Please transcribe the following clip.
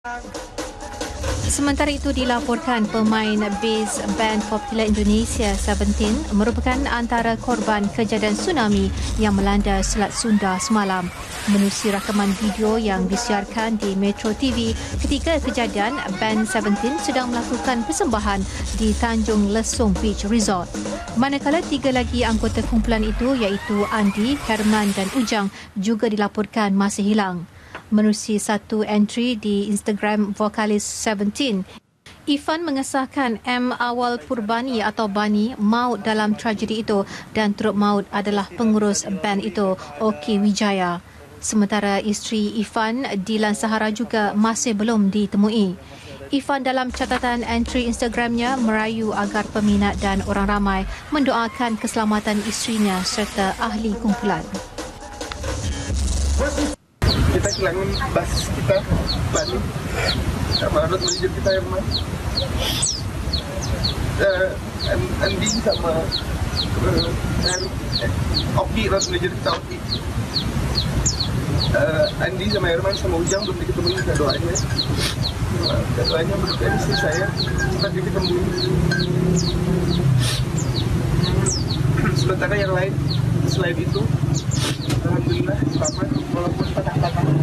Sementara itu dilaporkan pemain base band popular Indonesia Seventeen merupakan antara korban kejadian tsunami yang melanda Selat Sunda semalam. Menerusi rakaman video yang disiarkan di Metro TV ketika kejadian, band Seventeen sedang melakukan persembahan di Tanjung Lesung Beach Resort. Manakala tiga lagi anggota kumpulan itu iaitu Andi, Herman dan Ujang juga dilaporkan masih hilang. Menerusi satu entry di Instagram vokalis Seventeen, Ifan mengesahkan M. Awal Purbani atau Bani maut dalam tragedi itu dan turut maut adalah pengurus band itu, Oki Wijaya. Sementara isteri Ifan, Dilan Sahara juga masih belum ditemui. Ifan dalam catatan entry Instagramnya merayu agar peminat dan orang ramai mendoakan keselamatan isterinya serta ahli kumpulan. Kita kehilangan bas kita, Bani, sama road manager kita Herman, Andi sama Oki, road manager kita Oki. Andi sama Herman sama Ujang belum diketemu, minta doanya. Doanya menurut istri saya cepat diketemu. Sementara yang lain selain itu, alhamdulillah selamat walaupun patah-patah.